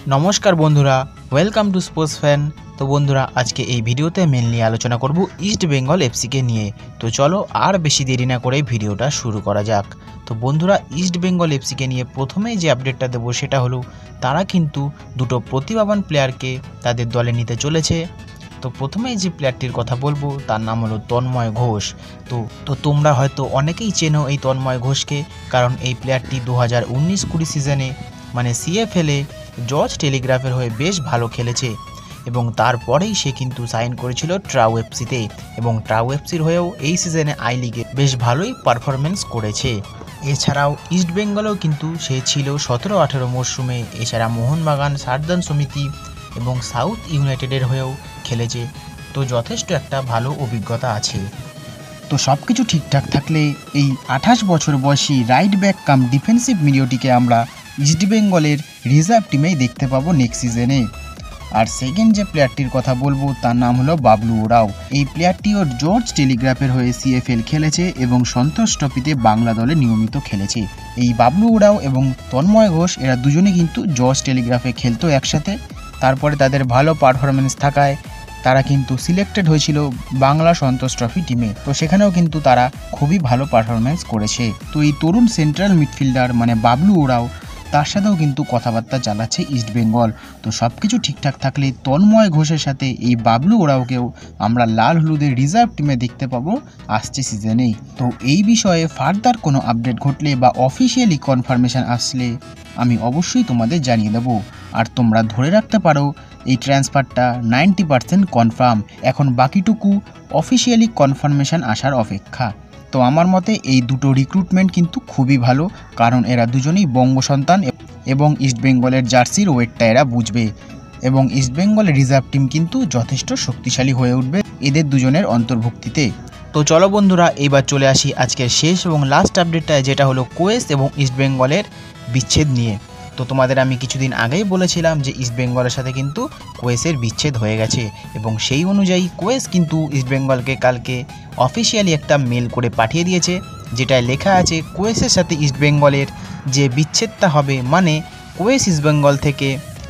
নমস্কার বন্ধুরা, welcome to sports fan. তো বন্ধুরা, আজকে এই ভিডিওতে মেনলি আলোচনা করব ইস্ট বেঙ্গল এফসিকে নিয়ে। তো চলো আর বেশি দেরি না করে ভিডিওটা শুরু করা যাক। তো বন্ধুরা, ইস্ট বেঙ্গল এফসিকে নিয়ে প্রথমেই যে আপডেটটা দেবো সেটা হলো তারা কিন্তু দুটো প্রতিভাবান প্লেয়ারকে তাদের দলে নিতে চলেছে। তো প্রথমেই যে প্লেয়ারটির কথা বলবো তার নাম হলো তন্ময় ঘোষ। তো তোমরা হয়তো অনেকেই চেনো এই তন্ময় ঘোষকে, কারণ এই প্লেয়ারটি 2019-20 সিজনে মানে সিএফএলে জর্জ টেলিগ্রাফের হয়ে বেশ ভালো খেলেছে এবং তারপরেই সে কিন্তু সাইন করেছিল ট্রাউ এফসিতে এবং ট্রাউ এফসির হয়েও এই সিজনে আই লিগে বেশ ভালোই পারফরমেন্স করেছে। এছাড়াও ইস্ট বেঙ্গলেও কিন্তু সে ছিল 17-18 মরশুমে। এছাড়া মোহনবাগান, সারদান সমিতি এবং সাউথ ইউনাইটেডের হয়েও খেলেছে। তো যথেষ্ট একটা ভালো অভিজ্ঞতা আছে। তো সব কিছু ঠিকঠাক থাকলে এই 28 বছর বয়সী রাইট ব্যাক কাম ডিফেন্সিভ মিডিওটিকে আমরা ইস্ট বেঙ্গলের রিজার্ভ টিমেই দেখতে পাবো নেক্সট সিজনে। আর সেকেন্ড যে প্লেয়ারটির কথা বলবো তার নাম হলো বাবলু ওরাও। এই প্লেয়ারটিও জর্জ টেলিগ্রাফের হয়ে সিএফএল খেলেছে এবং সন্তোষ ট্রফিতে বাংলা দলে নিয়মিত খেলেছে। এই বাবলু ওরাও এবং তন্ময় ঘোষ এরা দুজনে কিন্তু জর্জ টেলিগ্রাফে খেলতো একসাথে। তারপরে তাদের ভালো পারফরমেন্স থাকায় তারা কিন্তু সিলেক্টেড হয়েছিল বাংলা সন্তোষ ট্রফি টিমে। তো সেখানেও কিন্তু তারা খুবই ভালো পারফরমেন্স করেছে। তো এই তরুণ সেন্ট্রাল মিডফিল্ডার মানে বাবলু ওরাও, তার সাথেও কিন্তু কথাবার্তা চালাচ্ছে ইস্ট বেঙ্গল। তো সব কিছু ঠিকঠাক থাকলে তন্ময় ঘোষের সাথে এই বাবলু ওরাওকেও আমরা লাল হলুদের রিজার্ভ টিমে দেখতে পাবো আসছে সিজনেই। তো এই বিষয়ে ফার্দার কোনো আপডেট ঘটলে বা অফিসিয়ালি কনফার্মেশন আসলে আমি অবশ্যই তোমাদের জানিয়ে দেবো। আর তোমরা ধরে রাখতে পারো এই ট্রান্সফারটা 90% কনফার্ম। এখন বাকিটুকু অফিসিয়ালি কনফার্মেশন আসার অপেক্ষা। তো আমার মতে এই দুটো রিক্রুটমেন্ট কিন্তু খুবই ভালো, কারণ এরা দুজনেই বঙ্গ সন্তান এবং ইস্ট বেঙ্গলের জার্সির ওয়েটটা এরা বুঝবে এবং ইস্ট বেঙ্গলের রিজার্ভ টিম কিন্তু যথেষ্ট শক্তিশালী হয়ে উঠবে এদের দুজনের অন্তর্ভুক্তিতে। তো চলো বন্ধুরা, এইবার চলে আসি আজকের শেষ এবং লাস্ট আপডেটটায়, যেটা হলো কোয়েস এবং ইস্ট বেঙ্গলের বিচ্ছেদ নিয়ে। তো তোমাদের আমি কিছুদিন আগেই বলেছিলাম যে ইস্ট বেঙ্গলের সাথে কিন্তু কোয়েসের বিচ্ছেদ হয়ে গেছে এবং সেই অনুযায়ী কোয়েস কিন্তু ইস্ট বেঙ্গলকে কালকে অফিসিয়ালি একটা মেল করে পাঠিয়ে দিয়েছে, যেটায় লেখা আছে কোয়েসের সাথে ইস্ট বেঙ্গলের যে বিচ্ছেদটা হবে, মানে কোয়েস ইস্ট বেঙ্গল থেকে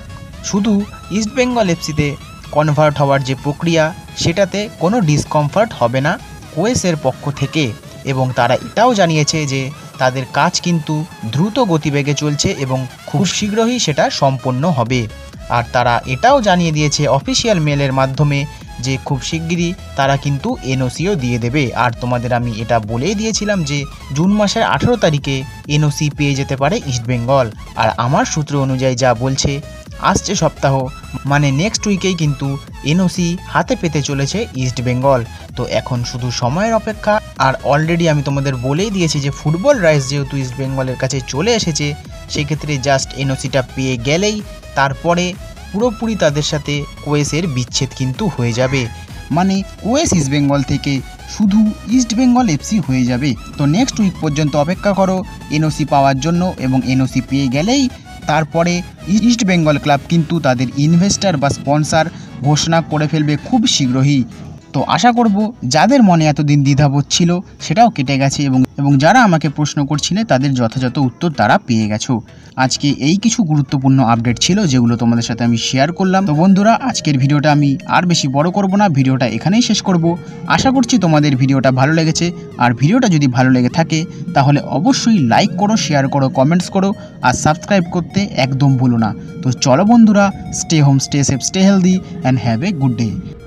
শুধু ইস্ট বেঙ্গল এফসিতে কনভার্ট হওয়ার যে প্রক্রিয়া সেটাতে কোনো ডিসকমফর্ট হবে না কোয়েসের পক্ষ থেকে। এবং তারা এটাও জানিয়েছে যে তাদের কাজ কিন্তু দ্রুত গতিবেগে চলছে এবং খুব শীঘ্রই সেটা সম্পন্ন হবে। আর তারা এটাও জানিয়ে দিয়েছে অফিসিয়াল মেলের মাধ্যমে যে খুব শিগগিরই তারা কিন্তু এনওসিও দিয়ে দেবে। আর তোমাদের আমি এটা বলেই দিয়েছিলাম যে জুন মাসের 18 তারিখে এনওসি পেয়ে যেতে পারে ইস্ট বেঙ্গল। আর আমার সূত্র অনুযায়ী যা বলছে, আসছে সপ্তাহ মানে নেক্সট উইকেই কিন্তু এনওসি হাতে পেতে চলেছে ইস্ট বেঙ্গল। তো এখন শুধু সময়ের অপেক্ষা। আর অলরেডি আমি তোমাদের বলেই দিয়েছি যে ফুটবল রাইটস যেহেতু ইস্ট বেঙ্গলের কাছে চলে এসেছে, সেক্ষেত্রে জাস্ট এনওসিটা পেয়ে গেলেই তারপরে পুরোপুরি তাদের সাথে কোয়েসের বিচ্ছেদ কিন্তু হয়ে যাবে। মানে কোয়েস ইস্ট বেঙ্গল থেকে শুধু ইস্ট বেঙ্গল এফসি হয়ে যাবে। তো নেক্সট উইক পর্যন্ত অপেক্ষা করো এনওসি পাওয়ার জন্য এবং এনওসি পেয়ে গেলেই তারপরে ইস্ট বেঙ্গল ক্লাব কিন্তু তাদের ইনভেস্টার বা স্পন্সর ঘোষণা করে ফেলবে খুব শীঘ্রই। তো আশা করব যাদের মনে এতদিন দ্বিধাবোধ ছিল সেটাও কেটে গেছে এবং যারা আমাকে প্রশ্ন করছিলে তাদের যথাযথ উত্তর তারা পেয়ে গেছো। আজকে এই কিছু গুরুত্বপূর্ণ আপডেট ছিল যেগুলো তোমাদের সাথে আমি শেয়ার করলাম। তো বন্ধুরা, আজকের ভিডিওটা আমি আর বেশি বড় করব না, ভিডিওটা এখানেই শেষ করব। আশা করছি তোমাদের ভিডিওটা ভালো লেগেছে। আর ভিডিওটা যদি ভালো লেগে থাকে তাহলে অবশ্যই লাইক করো, শেয়ার করো, কমেন্টস করো আর সাবস্ক্রাইব করতে একদম ভুলো না। তো চলো বন্ধুরা, stay home, stay safe, stay healthy and have a good day.